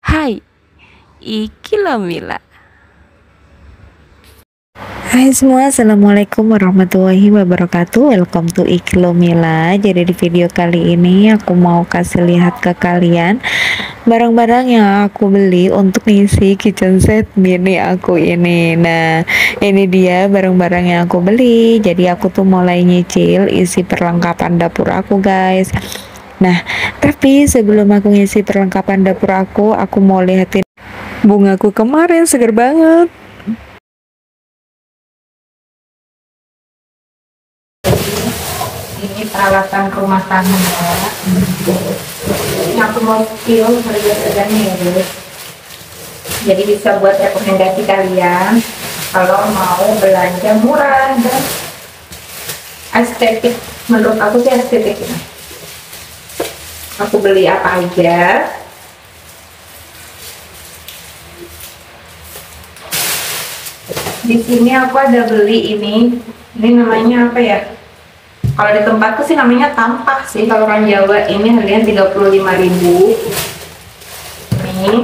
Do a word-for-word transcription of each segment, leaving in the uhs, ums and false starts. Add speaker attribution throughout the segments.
Speaker 1: Hai, iki lo Mila.
Speaker 2: Hai semua, assalamualaikum warahmatullahi wabarakatuh. Welcome to Iklo Mila. Jadi di video kali ini aku mau kasih lihat ke kalian barang-barang yang aku beli untuk ngisi kitchen set mini aku ini. Nah, ini dia barang-barang yang aku beli. Jadi aku tuh mulai nyicil isi perlengkapan dapur aku, guys. Nah, tapi sebelum aku ngisi perlengkapan dapur aku, aku mau lihatin bungaku kemarin, seger banget.
Speaker 3: Ini peralatan rumah tangga. Ini aku mau spill harga-harganya ya guys. Jadi bisa buat rekomendasi kalian kalau mau belanja murah dan estetik. Menurut aku sih estetik ini. Aku beli apa aja. Di sini aku ada beli ini. Ini namanya apa ya? Kalau di tempatku sih namanya tampah sih, kalau orang Jawa. Ini harganya tiga puluh lima ribu. Ini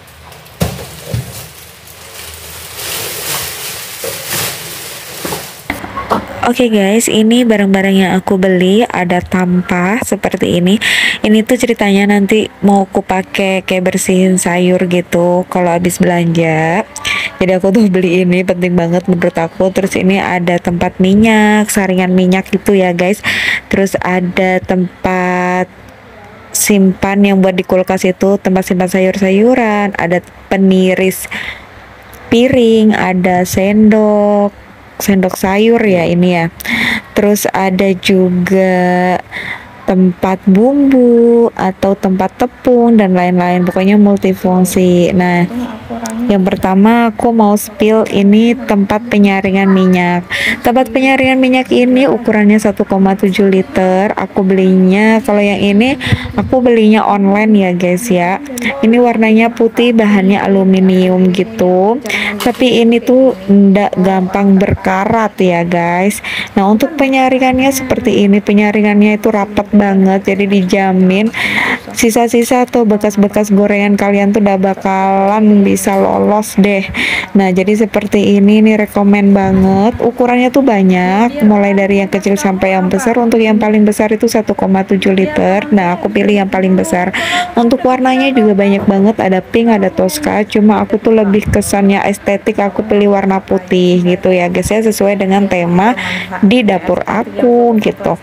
Speaker 2: Oke okay guys, ini barang-barang yang aku beli. Ada tampah seperti ini. Ini tuh ceritanya nanti mau aku pakai kayak bersihin sayur gitu kalau habis belanja. Jadi aku tuh beli ini, penting banget menurut aku. Terus ini ada tempat minyak, saringan minyak gitu ya guys. Terus ada tempat simpan yang buat di kulkas itu, tempat simpan sayur-sayuran. Ada peniris piring, ada sendok sendok sayur ya ini ya. Terus ada juga tempat bumbu atau tempat tepung dan lain-lain, pokoknya multifungsi. Nah, yang pertama aku mau spill ini tempat penyaringan minyak. Tempat penyaringan minyak ini ukurannya satu koma tujuh liter. Aku belinya, kalau yang ini aku belinya online ya guys ya. Ini warnanya putih, bahannya aluminium gitu. Tapi ini tuh ndak gampang berkarat ya guys. Nah, untuk penyaringannya seperti ini, penyaringannya itu rapat banget, jadi dijamin sisa-sisa atau bekas-bekas gorengan kalian tuh udah bakalan bisa lolos deh. Nah, jadi seperti ini nih, rekomen banget. Ukurannya tuh banyak, mulai dari yang kecil sampai yang besar. Untuk yang paling besar itu satu koma tujuh liter. Nah, aku pilih yang paling besar. Untuk warnanya juga banyak banget, ada pink, ada tosca. Cuma aku tuh lebih kesannya estetik, aku pilih warna putih gitu ya guys ya, sesuai dengan tema di dapur aku gitu.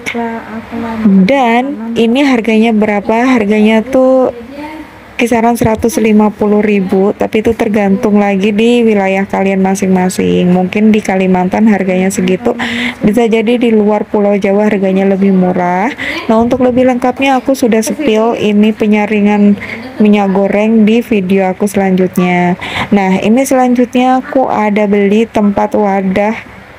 Speaker 2: Dan ini harganya berapa? Harganya tuh kisaran seratus lima puluh ribu, tapi itu tergantung lagi di wilayah kalian masing-masing. Mungkin di Kalimantan harganya segitu, bisa jadi di luar Pulau Jawa harganya lebih murah. Nah, untuk lebih lengkapnya aku sudah spill ini penyaringan minyak goreng di video aku selanjutnya. Nah, ini selanjutnya aku ada beli tempat wadah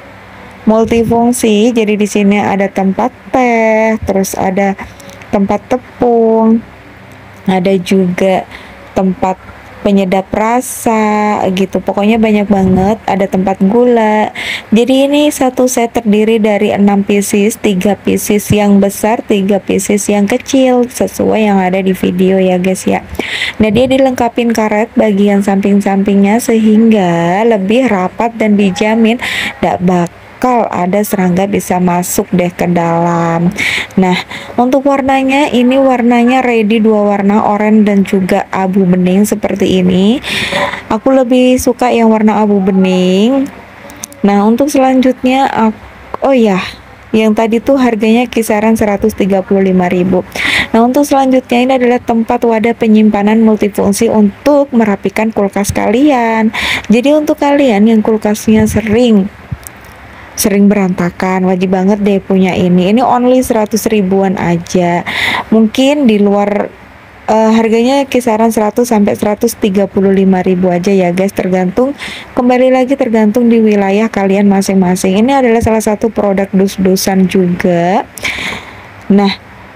Speaker 2: multifungsi. Jadi di sini ada tempat teh, terus ada tempat tepung, ada juga tempat penyedap rasa gitu. Pokoknya banyak banget, ada tempat gula. Jadi ini satu set terdiri dari enam pieces, tiga pieces yang besar, tiga pieces yang kecil, sesuai yang ada di video ya guys ya. Nah, dia dilengkapin karet bagian samping-sampingnya sehingga lebih rapat dan dijamin tidak bakal kalau ada serangga bisa masuk deh ke dalam. Nah, untuk warnanya ini warnanya ready, dua warna, oranye dan juga abu bening seperti ini. Aku lebih suka yang warna abu bening. Nah, untuk selanjutnya aku, oh ya, yang tadi tuh harganya kisaran seratus tiga puluh lima ribu. Nah, untuk selanjutnya ini adalah tempat wadah penyimpanan multifungsi untuk merapikan kulkas kalian. Jadi untuk kalian yang kulkasnya sering sering berantakan, wajib banget deh punya ini. Ini only seratus ribuan aja. Mungkin di luar uh, harganya kisaran seratus sampai seratus tiga puluh lima ribu aja ya guys, tergantung, kembali lagi tergantung di wilayah kalian masing-masing. Ini adalah salah satu produk dus-dusan juga. Nah,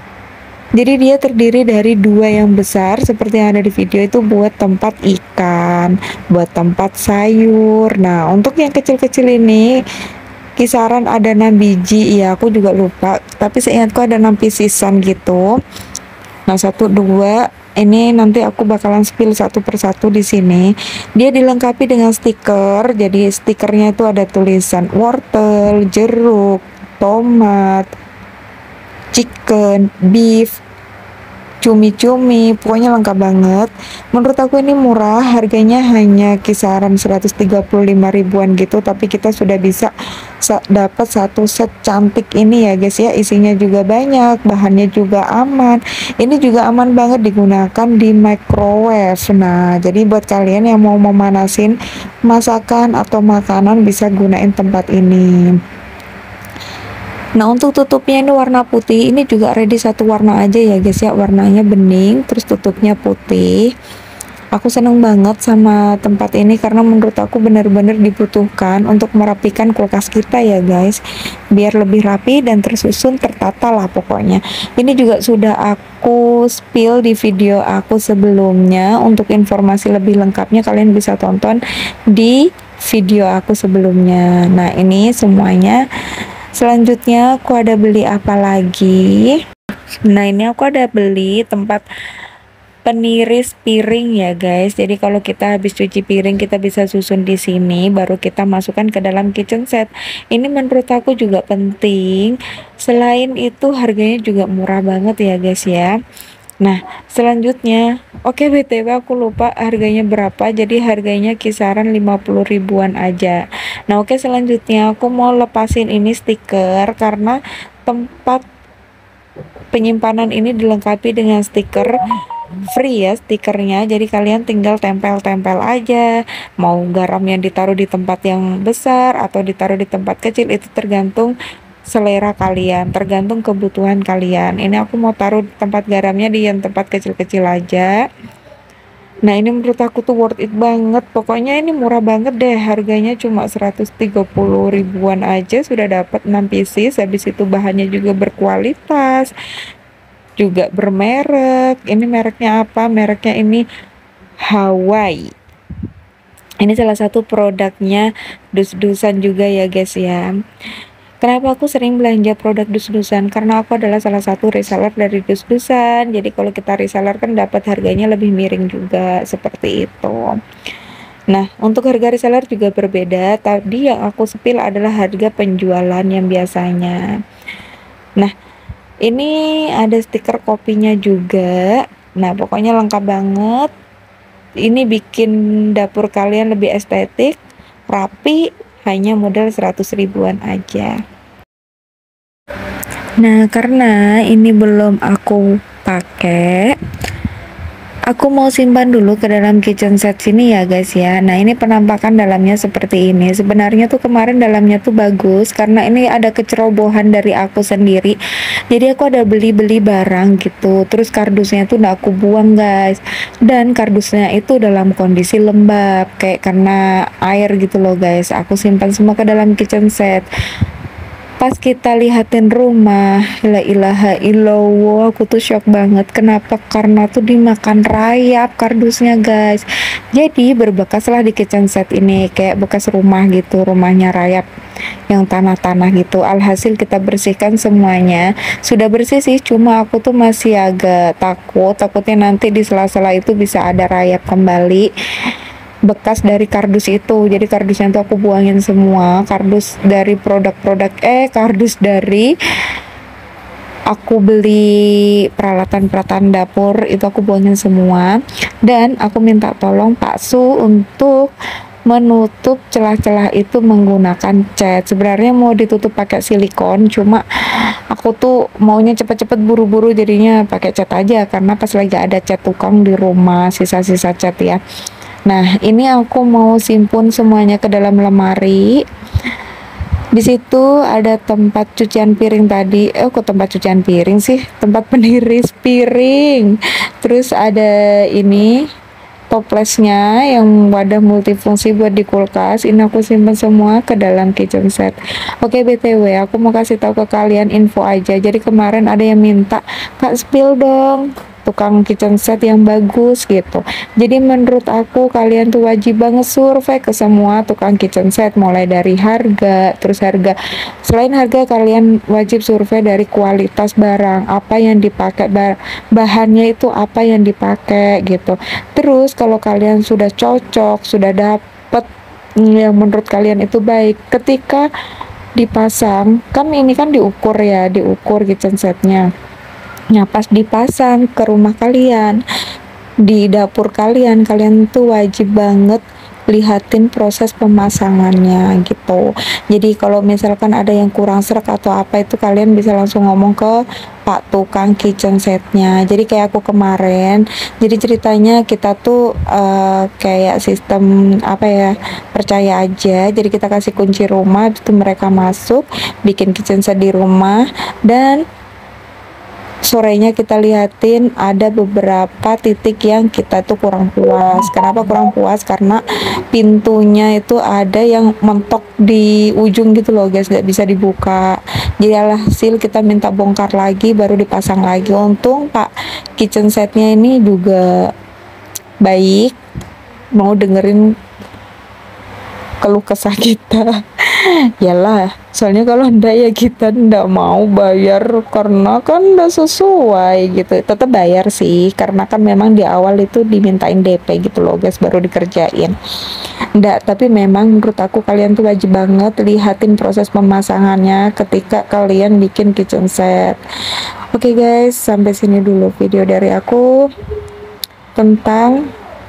Speaker 2: jadi dia terdiri dari dua yang besar seperti yang ada di video itu buat tempat ikan, buat tempat sayur. Nah, untuk yang kecil-kecil ini kisaran ada enam biji ya, aku juga lupa, tapi seingatku ada enam pieces gitu. Nah, satu dua ini nanti aku bakalan spill satu persatu di sini. Dia dilengkapi dengan stiker. Jadi stikernya itu ada tulisan wortel, jeruk, tomat, chicken, beef, cumi-cumi, pokoknya lengkap banget. Menurut aku ini murah, harganya hanya kisaran seratus tiga puluh lima ribuan gitu, tapi kita sudah bisa sa dapat satu set cantik ini ya guys ya. Isinya juga banyak, bahannya juga aman. Ini juga aman banget digunakan di microwave. Nah, jadi buat kalian yang mau memanasin masakan atau makanan bisa gunain tempat ini. Nah, untuk tutupnya ini warna putih. Ini juga ready satu warna aja ya guys ya, warnanya bening terus tutupnya putih. Aku seneng banget sama tempat ini karena menurut aku benar-benar dibutuhkan untuk merapikan kulkas kita ya guys, biar lebih rapi dan tersusun, tertata lah pokoknya. Ini juga sudah aku spill di video aku sebelumnya. Untuk informasi lebih lengkapnya kalian bisa tonton di video aku sebelumnya. Nah, ini semuanya. Selanjutnya aku ada beli apa lagi? Nah, ini aku ada beli tempat peniris piring ya guys. Jadi kalau kita habis cuci piring kita bisa susun di sini, baru kita masukkan ke dalam kitchen set. Ini menurut aku juga penting. Selain itu harganya juga murah banget ya guys ya. Nah, selanjutnya, oke B T W aku lupa harganya berapa, jadi harganya kisaran lima puluh ribuan aja. Nah, oke selanjutnya aku mau lepasin ini stiker karena tempat penyimpanan ini dilengkapi dengan stiker free ya stikernya, jadi kalian tinggal tempel-tempel aja. Mau garam yang ditaruh di tempat yang besar atau ditaruh di tempat kecil itu tergantung selera kalian, tergantung kebutuhan kalian. Ini aku mau taruh tempat garamnya di yang tempat kecil-kecil aja. Nah, ini menurut aku tuh worth it banget. Pokoknya ini murah banget deh, harganya cuma seratus tiga puluh ribuan aja sudah dapat enam pieces. Habis itu bahannya juga berkualitas, juga bermerek. Ini mereknya apa? Mereknya ini Hawaii. Ini salah satu produknya dus-dusan juga ya guys ya. Kenapa aku sering belanja produk dus-dusan? Karena aku adalah salah satu reseller dari dus-dusan. Jadi kalau kita reseller kan dapat harganya lebih miring juga, seperti itu. Nah, untuk harga reseller juga berbeda. Tadi yang aku spill adalah harga penjualan yang biasanya. Nah, ini ada stiker kopinya juga. Nah, pokoknya lengkap banget. Ini bikin dapur kalian lebih estetik, rapi, hanya modal seratus ribuan aja. Nah, karena ini belum aku pakai, aku mau simpan dulu ke dalam kitchen set sini ya guys ya. Nah, ini penampakan dalamnya seperti ini. Sebenarnya tuh kemarin dalamnya tuh bagus karena ini ada kecerobohan dari aku sendiri. Jadi aku ada beli-beli barang gitu, terus kardusnya tuh udah aku buang guys. Dan kardusnya itu dalam kondisi lembab kayak karena air gitu loh guys. Aku simpan semua ke dalam kitchen set. Pas kita lihatin rumah, la ilaha illallah, aku tuh shock banget. Kenapa? Karena tuh dimakan rayap kardusnya guys. Jadi berbekaslah di kitchen set ini, kayak bekas rumah gitu, rumahnya rayap yang tanah-tanah gitu. Alhasil kita bersihkan semuanya. Sudah bersih sih, cuma aku tuh masih agak takut, takutnya nanti di sela-sela itu bisa ada rayap kembali bekas dari kardus itu. Jadi kardusnya tuh aku buangin semua, kardus dari produk-produk eh kardus dari aku beli peralatan-peralatan dapur itu aku buangin semua. Dan aku minta tolong Pak Su untuk menutup celah-celah itu menggunakan cat. Sebenarnya mau ditutup pakai silikon, cuma aku tuh maunya cepet-cepet buru-buru jadinya pakai cat aja karena pas lagi ada cat tukang di rumah, sisa-sisa cat ya. Nah, ini aku mau simpun semuanya ke dalam lemari. Di situ ada tempat cucian piring tadi. Eh, kok tempat cucian piring sih? Tempat peniris piring. Terus ada ini toplesnya yang wadah multifungsi buat di kulkas. Ini aku simpan semua ke dalam kitchen set. Oke, B T W aku mau kasih tahu ke kalian info aja. Jadi kemarin ada yang minta, "Kak, spill dong tukang kitchen set yang bagus gitu. Jadi menurut aku kalian tuh wajib banget survei ke semua tukang kitchen set, mulai dari harga, terus harga, selain harga kalian wajib survei dari kualitas barang, apa yang dipakai, bahannya itu apa yang dipakai gitu. Terus kalau kalian sudah cocok, sudah dapet yang menurut kalian itu baik, ketika dipasang, kan ini kan diukur ya, diukur kitchen setnya. Nah pas dipasang ke rumah kalian, di dapur kalian, kalian tuh wajib banget lihatin proses pemasangannya gitu. Jadi kalau misalkan ada yang kurang serak atau apa, itu kalian bisa langsung ngomong ke Pak tukang kitchen setnya. Jadi kayak aku kemarin, jadi ceritanya kita tuh uh, kayak sistem apa ya, percaya aja. Jadi kita kasih kunci rumah, itu mereka masuk bikin kitchen set di rumah, dan sorenya kita lihatin ada beberapa titik yang kita tuh kurang puas. Kenapa kurang puas? Karena pintunya itu ada yang mentok di ujung gitu loh guys, gak bisa dibuka. Jadi alhasil kita minta bongkar lagi, baru dipasang lagi. Untung Pak kitchen setnya ini juga baik, mau dengerin keluh kesah kita. Yalah, soalnya kalau ndak ya kita ndak mau bayar karena kan ndak sesuai gitu. Tetap bayar sih, karena kan memang di awal itu dimintain D P gitu loh guys, baru dikerjain. Ndak, tapi memang menurut aku kalian tuh wajib banget lihatin proses pemasangannya ketika kalian bikin kitchen set. Oke guys, sampai sini dulu video dari aku tentang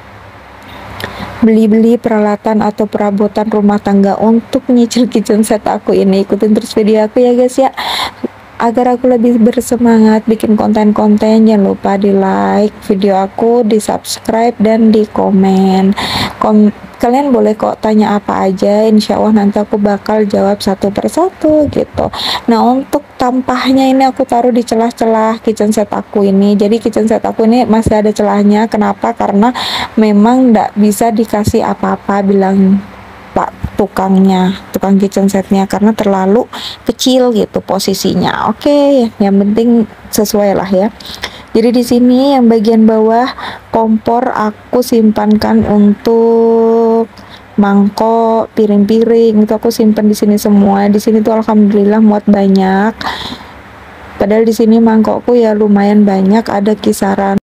Speaker 2: beli-beli peralatan atau perabotan rumah tangga untuk nyicil kitchen set aku ini. Ikutin terus video aku ya guys ya, agar aku lebih bersemangat bikin konten-konten. Jangan lupa di like video aku, di subscribe, dan di komen. Kom kalian boleh kok tanya apa aja, insya Allah nanti aku bakal jawab satu persatu gitu. Nah untuk tampahnya ini aku taruh di celah-celah kitchen set aku ini. Jadi kitchen set aku ini masih ada celahnya. Kenapa? Karena memang nggak bisa dikasih apa-apa, bilang Pak tukangnya, tukang kitchen setnya, karena terlalu kecil gitu posisinya. Oke, yang penting sesuai lah ya. Jadi di sini yang bagian bawah kompor aku simpankan untuk mangkok, piring-piring, itu aku simpan di sini semua. Di sini tuh alhamdulillah muat banyak. Padahal di sini mangkokku ya lumayan banyak, ada kisaran